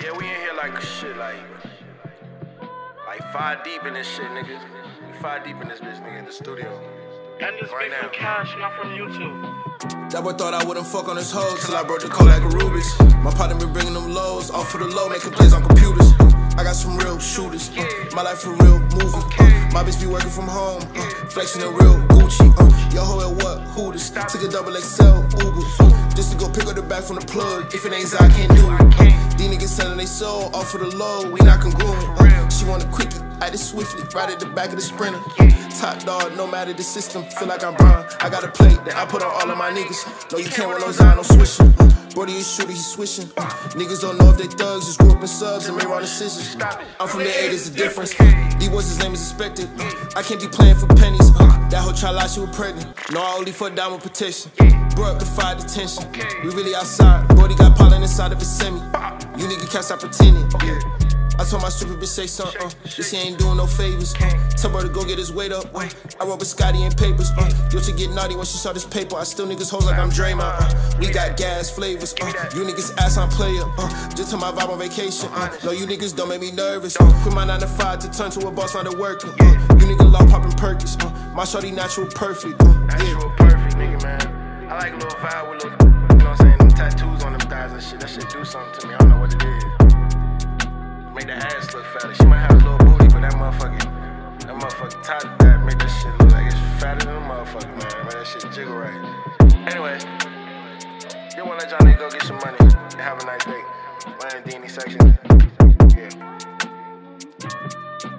Yeah, we in here like shit, like 5 deep in this shit, nigga. We 5 deep in this bitch, nigga, in the studio. And this right big now. from cash, not from YouTube. That boy thought I wouldn't fuck on his hoe till I broke the code like a Rubik's. My partner been bringing them lows off for the low, making plays on computers. I got some real shooters. My life a real movie. My bitch be working from home, flexing a real Gucci. Yo hoe at what? Hooters. Took a double XL Uber just to go pick up the back from the plug. If it ain't I can't do it. These niggas selling they soul off for the low. We not congruent. She want a quickie. I did swiftly, right at the back of the Sprinter. Top dog, no matter the system. Feel like I'm Brian. I got a plate that I put on all of my niggas. No, you can't with no Zion, no swishing. Brody is shooter, he swishing. Niggas don't know if they thugs, just grew up in subs and made wrong decisions. I'm from the A, there's a difference. D-Boys, his name is expected. I can't be playing for pennies. That whole child lie, she was pregnant. No, I only for diamond protection. Brought up the fire detention. We really outside. Brody got pollen inside of his semi. You niggas can't stop pretending. I told my stupid bitch say something, this he ain't doing no favors. Tell her to go get his weight up. I wrote with Scotty in papers. Yo, she get naughty when she saw this paper. I still niggas hoes like I'm Draymond. We got gas flavors. You niggas ass on player. Just tell my vibe on vacation. No, you niggas don't make me nervous. Quit my 9 to 5 to turn to a boss while they working. You niggas law popping Perkins. My shorty natural perfect. Natural perfect, nigga, man. I like a little vibe with little, you know what I'm saying, them tattoos on them thighs and shit. That shit do something to me. I don't know what it is. Make that ass look fatter. She might have a little booty, but that motherfucking top that make that shit look like it's fatter than a motherfucker, man. Make that shit jiggle right. Anyway, just wanna let y'all niggas go get some money and have a nice day. Land D any section. Yeah.